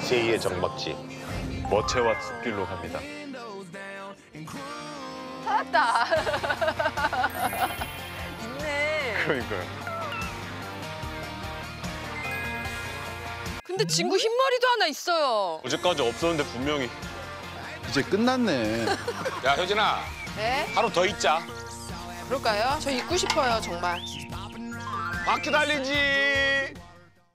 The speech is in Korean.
제2의 정박지. 머체와 숲길로 갑니다. 찾았다. 있네. 그러니까요. 근데 친구 흰머리도 하나 있어요. 어제까지 없었는데 분명히. 이제 끝났네. 야, 효진아. 네? 하루 더 있자. 그럴까요? 저 입고 싶어요, 정말. 바퀴 달리지.